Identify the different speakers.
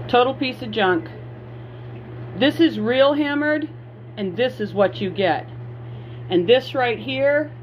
Speaker 1: Total piece of junk. This is real hammered, and this is what you get. And this right here